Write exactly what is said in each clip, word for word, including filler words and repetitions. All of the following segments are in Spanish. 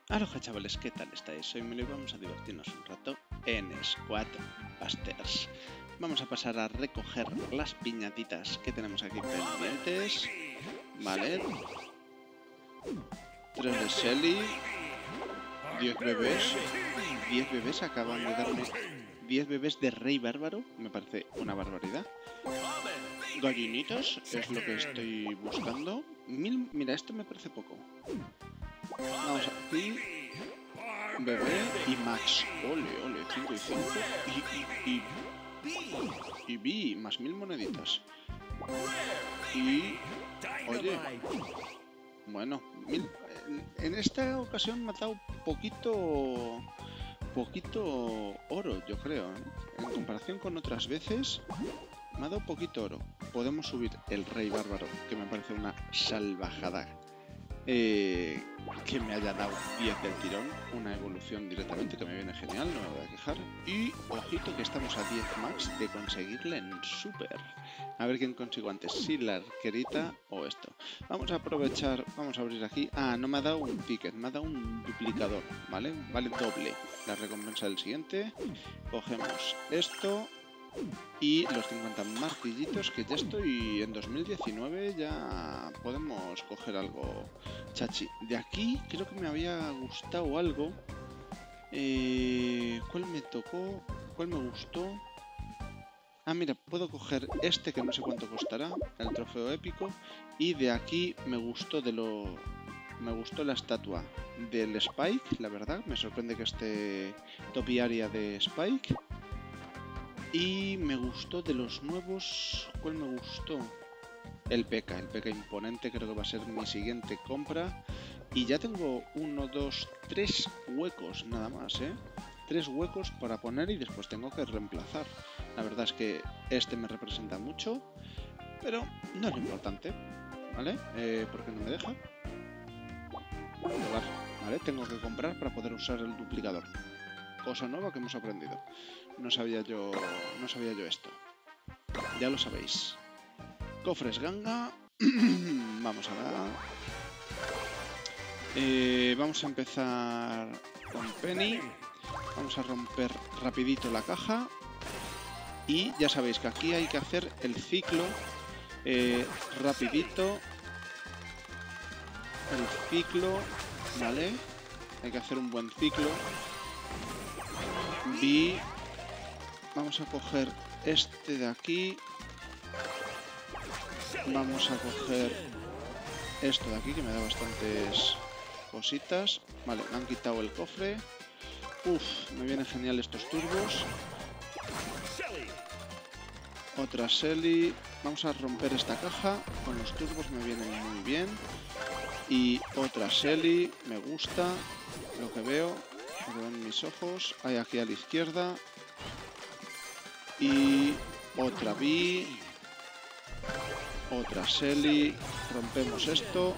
Aloha chavales, ¿qué tal estáis? Soy Milo y vamos a divertirnos un rato en Squad Busters. Vamos a pasar a recoger las piñatitas que tenemos aquí pendientes. Vale. tres de Shelly. diez bebés. diez bebés acaban de darme. diez bebés de Rey Bárbaro. Me parece una barbaridad. Gallinitas es lo que estoy buscando. Mil... Mira, esto me parece poco. Vamos aquí. Bebé y Max. Ole, ole, cinco y cinco. Y, y, y, y B, más mil moneditas. Y... Oye. Bueno, mil, en esta ocasión me ha dado poquito... Poquito oro, yo creo, ¿eh? En comparación con otras veces, me ha dado poquito oro. Podemos subir el Rey Bárbaro, que me parece una salvajada. Eh, que me haya dado diez del tirón, una evolución directamente, que me viene genial, no me voy a quejar. Y ojito que estamos a diez max de conseguirle en super. A ver quién consigo antes, si la arquerita o esto. Vamos a aprovechar, vamos a abrir aquí. Ah, no me ha dado un ticket, me ha dado un duplicador, ¿vale? Vale doble la recompensa del siguiente. Cogemos esto. Y los cincuenta martillitos, que ya estoy en dos mil diecinueve, ya podemos coger algo chachi. De aquí creo que me había gustado algo. Eh, ¿Cuál me tocó? ¿Cuál me gustó? Ah, mira, puedo coger este que no sé cuánto costará, el trofeo épico. Y de aquí me gustó de lo... Me gustó la estatua del Spike, la verdad. Me sorprende que esté topiaria de Spike. Y me gustó de los nuevos... ¿Cuál me gustó? El P K, el P K imponente, creo que va a ser mi siguiente compra. Y ya tengo uno, dos, tres huecos nada más, ¿eh? Tres huecos para poner y después tengo que reemplazar. La verdad es que este me representa mucho, pero no es lo importante, ¿vale? Eh, ¿Por qué no me deja? ¿Vale? Tengo que comprar para poder usar el duplicador. Cosa nueva que hemos aprendido. No sabía yo, no sabía yo esto. Ya lo sabéis. Cofres ganga. Vamos a ver. Eh, vamos a empezar con Penny. Vamos a romper rapidito la caja. Y ya sabéis que aquí hay que hacer el ciclo eh, rapidito. El ciclo, ¿vale? Hay que hacer un buen ciclo. Y vamos a coger este de aquí. Vamos a coger esto de aquí, que me da bastantes cositas. Vale, me han quitado el cofre. Uf, me vienen genial estos turbos. Otra Shelly. Vamos a romper esta caja. Con los turbos me vienen muy bien. Y otra Shelly. Me gusta lo que veo. Lo que ven mis ojos. Hay aquí a la izquierda. Y otra B. Otra Shelly. Rompemos esto.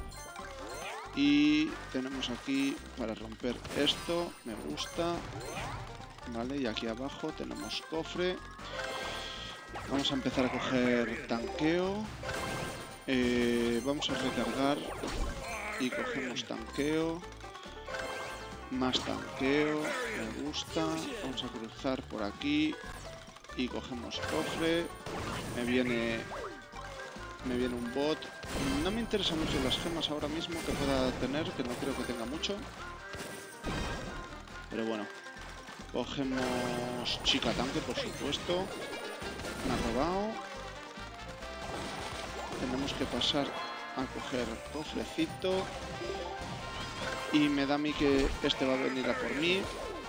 Y tenemos aquí para romper esto. Me gusta. Vale, y aquí abajo tenemos cofre. Vamos a empezar a coger tanqueo. Eh, vamos a recargar. Y cogemos tanqueo. Más tanqueo. Me gusta. Vamos a cruzar por aquí. Y cogemos cofre. Me viene... Me viene un bot. No me interesan mucho las gemas ahora mismo que pueda tener, que no creo que tenga mucho. Pero bueno. Cogemos chica tanque, por supuesto. Me ha robado. Tenemos que pasar a coger cofrecito. Y me da a mí que este va a venir a por mí.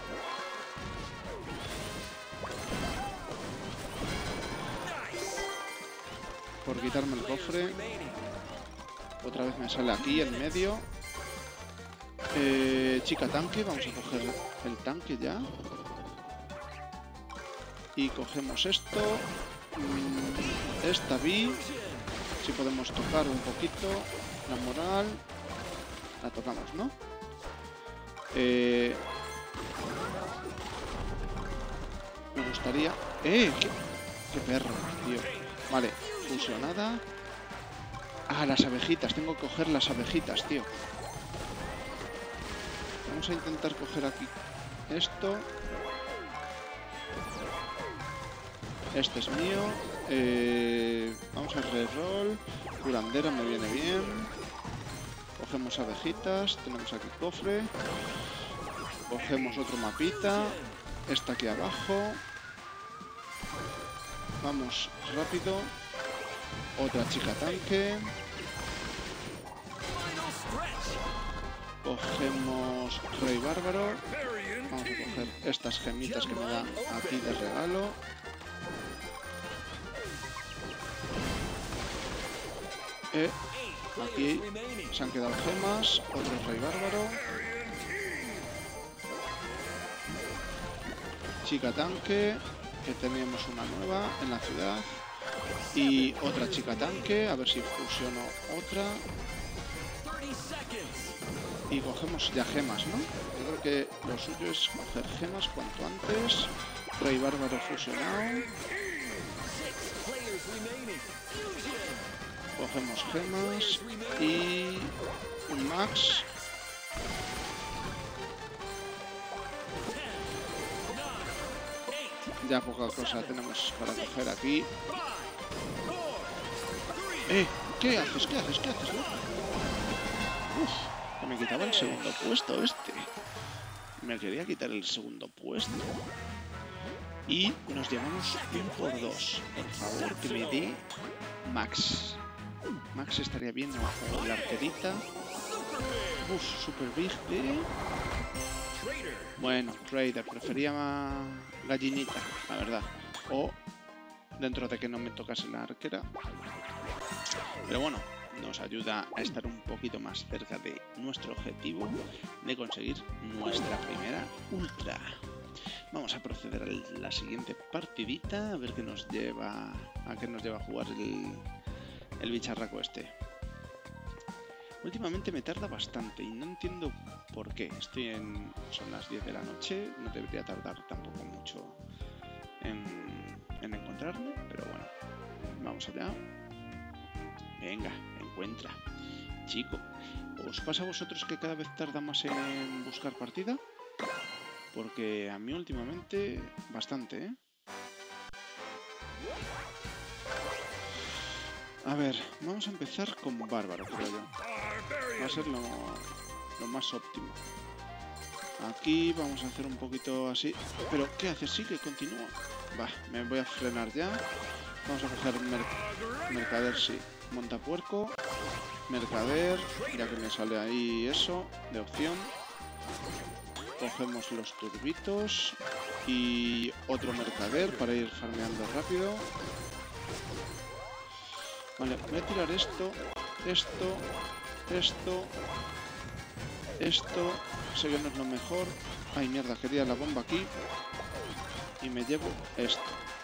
Por quitarme el cofre. Otra vez me sale aquí en medio. Eh, chica tanque, vamos a coger el tanque ya. Y cogemos esto. Esta B. Si podemos tocar un poquito. La moral. La tocamos, ¿no? Eh, me gustaría... ¡Eh! ¡Qué, qué perro, tío! Vale. Fusionada. Ah, las abejitas. Tengo que coger las abejitas, tío. vamos a intentar coger aquí esto. Este es mío. Eh, vamos a reroll. Curandera me viene bien. Cogemos abejitas. Tenemos aquí cofre. Cogemos otro mapita. Esta aquí abajo. Vamos rápido. Otra chica tanque. Cogemos Rey Bárbaro. Vamos a coger estas gemitas que me da aquí de regalo. Eh, aquí se han quedado gemas. Otro Rey Bárbaro. Chica tanque. Que teníamos una nueva en la ciudad. Y otra chica tanque. A ver si fusiono otra. Y cogemos ya gemas, ¿no? Yo creo que lo suyo es coger gemas cuanto antes. Rey Bárbaro fusionado. Cogemos gemas y un max. Ya poca cosa tenemos para coger aquí. ¡Eh! ¿Qué haces? ¿Qué haces? ¿Qué haces, loco? Uf, que me quitaba el segundo puesto este. Me quería quitar el segundo puesto. Y nos llevamos un por dos. Por favor, que me dé Max. Max estaría bien, o la arquerita. Uf, Super Big de... Bueno, Trader, prefería gallinita, la verdad. O dentro de que no me tocase la arquera. Pero bueno, nos ayuda a estar un poquito más cerca de nuestro objetivo de conseguir nuestra primera ultra. Vamos a proceder a la siguiente partidita, a ver qué nos lleva a qué nos lleva a jugar el, el bicharraco este. Últimamente me tarda bastante y no entiendo por qué. Estoy en... Son las diez de la noche, no debería tardar tampoco mucho en, en encontrarme, pero bueno, vamos allá. Venga, encuentra. Chico, ¿os pasa a vosotros que cada vez tarda más en buscar partida? Porque a mí últimamente bastante, ¿eh? A ver, vamos a empezar con Bárbaro, creo yo. Va a ser lo, lo más óptimo. Aquí vamos a hacer un poquito así. Pero, ¿qué haces? Sí, que continúa. Va, me voy a frenar ya. Vamos a coger mer Mercader, sí. Montapuerco. Mercader, ya que me sale ahí eso, de opción. Cogemos los turbitos. Y otro Mercader para ir farmeando rápido. Vale, voy a tirar esto, esto, esto, esto. Sé que no es lo mejor. Ay, mierda, quería la bomba aquí. Y me llevo esto.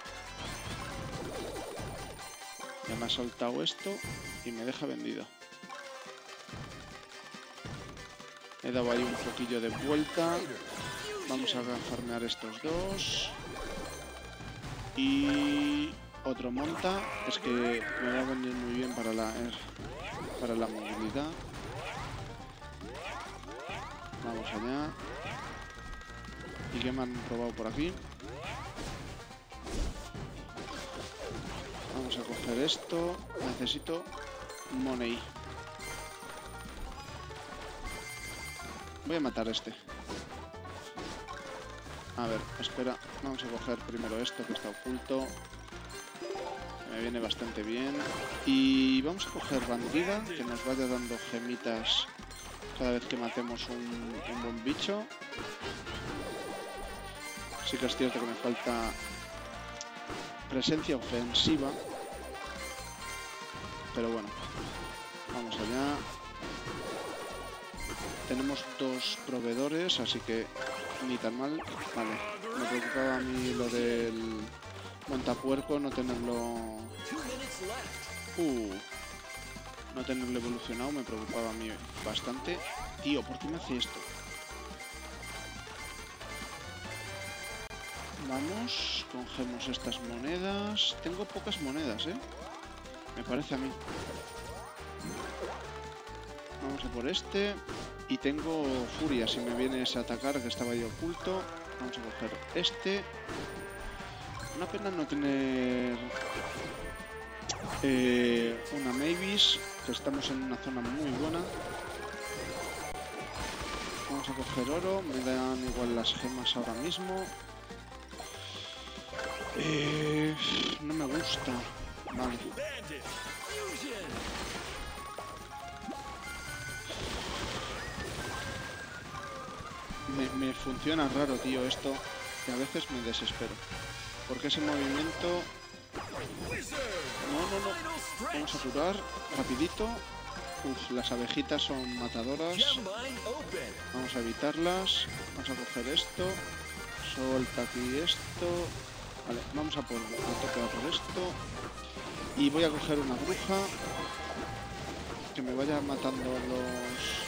Ya me ha soltado esto y me deja vendido. He dado ahí un poquillo de vuelta. Vamos a farmear estos dos. Y... otro monta, es que me va a venir muy bien para la, para la movilidad. Vamos allá. ¿Y qué me han robado por aquí? Vamos a coger esto. Necesito money. Voy a matar a este. A ver, espera. Vamos a coger primero esto que está oculto. Me viene bastante bien. Y vamos a coger bandida, que nos vaya dando gemitas cada vez que matemos un, un buen bicho. Sí que es cierto que me falta presencia ofensiva. Pero bueno, vamos allá. Tenemos dos proveedores, así que ni tan mal. Vale, me preocupaba a mí lo del montapuerco, no tenerlo... Uh, no tenerlo evolucionado me preocupaba a mí bastante. Tío, ¿por qué me hace esto? Vamos, cogemos estas monedas. Tengo pocas monedas, ¿eh? Me parece a mí. Vamos a por este. y tengo furia si me viene ese atacar que estaba ahí oculto. Vamos a coger este. Una pena no tener eh, una Mavis, que estamos en una zona muy buena. Vamos a coger oro, me dan igual las gemas ahora mismo. Eh, no me gusta. Vale. Me, me funciona raro, tío, esto, que a veces me desespero. Porque ese movimiento... No, no, no. Vamos a curar rapidito. Uf, las abejitas son matadoras. Vamos a evitarlas. Vamos a coger esto. Solta aquí esto. Vale, vamos a por, a tope a por esto. Y voy a coger una bruja. Que me vaya matando los...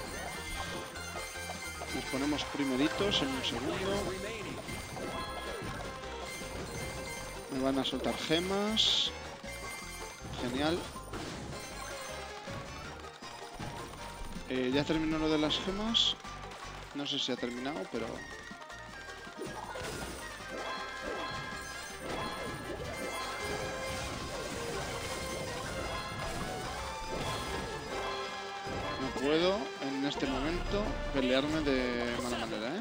Nos ponemos primeritos en un segundo. Me van a soltar gemas. Genial. Eh, ya terminó lo de las gemas. No sé si ha terminado, pero... No puedo en este momento pelearme de mala manera, ¿eh?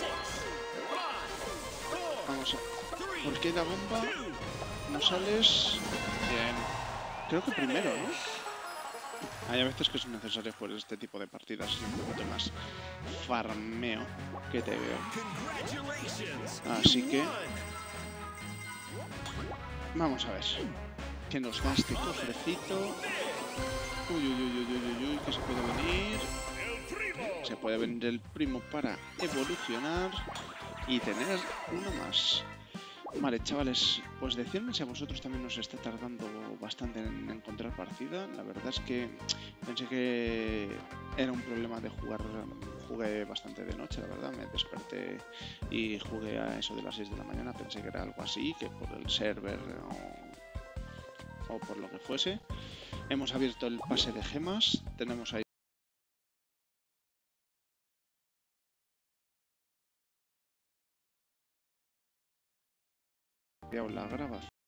Vamos a... ¿Por qué la bomba? ¿No sales? Bien. Creo que primero, ¿no? Hay a veces que es necesario jugar este tipo de partidas y un poquito más farmeo que te veo. Así que... Vamos a ver. ¿Qué nos da este cofrecito? Uy, uy, uy, uy, uy, uy, que se puede venir. Se puede venir el primo para evolucionar y tener uno más. Vale, chavales, pues decidme si a vosotros también os está tardando bastante en encontrar partida. La verdad es que pensé que era un problema de jugar. Jugué bastante de noche, la verdad. Me desperté y jugué a eso de las seis de la mañana. Pensé que era algo así, que por el server o, o por lo que fuese. Hemos abierto el pase de gemas. Tenemos ahí la grabación.